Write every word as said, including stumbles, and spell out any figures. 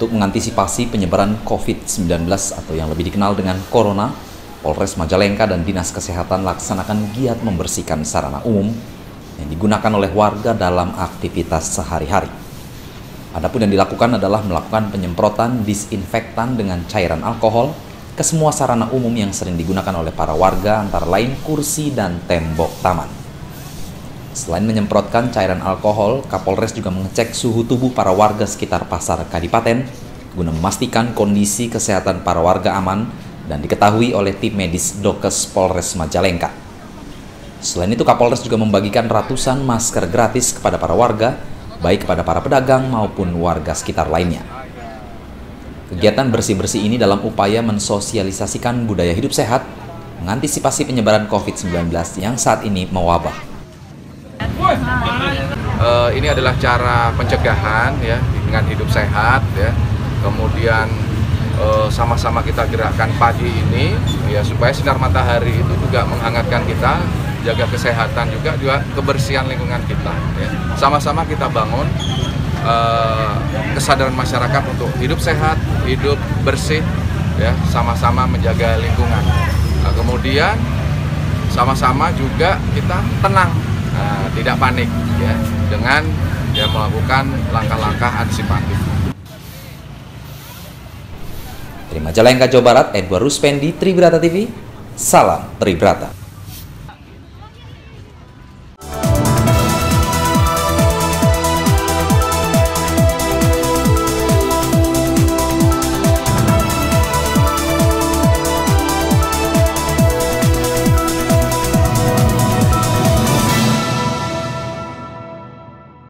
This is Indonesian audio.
Untuk mengantisipasi penyebaran COVID sembilan belas atau yang lebih dikenal dengan Corona, Polres Majalengka dan Dinas Kesehatan laksanakan giat membersihkan sarana umum yang digunakan oleh warga dalam aktivitas sehari-hari. Adapun yang dilakukan adalah melakukan penyemprotan disinfektan dengan cairan alkohol ke semua sarana umum yang sering digunakan oleh para warga, antara lain kursi dan tembok taman. Selain menyemprotkan cairan alkohol, Kapolres juga mengecek suhu tubuh para warga sekitar pasar Kadipaten guna memastikan kondisi kesehatan para warga aman dan diketahui oleh tim medis Dokes Polres Majalengka. Selain itu, Kapolres juga membagikan ratusan masker gratis kepada para warga, baik kepada para pedagang maupun warga sekitar lainnya. Kegiatan bersih-bersih ini dalam upaya mensosialisasikan budaya hidup sehat, mengantisipasi penyebaran COVID sembilan belas yang saat ini mewabah. Uh, ini adalah cara pencegahan ya dengan hidup sehat ya. Kemudian sama-sama uh, kita gerakkan pagi ini ya supaya sinar matahari itu juga menghangatkan kita, jaga kesehatan juga juga kebersihan lingkungan kita ya. Sama-sama kita bangun uh, kesadaran masyarakat untuk hidup sehat, hidup bersih ya, sama-sama menjaga lingkungan. Nah, kemudian sama-sama juga kita tenang, nah, tidak panik ya, dengan ya melakukan langkah-langkah antisipatif. Dari Majalengka, Jawa Barat, Edward Ruspendi, Tribrata T V, salam Tribrata.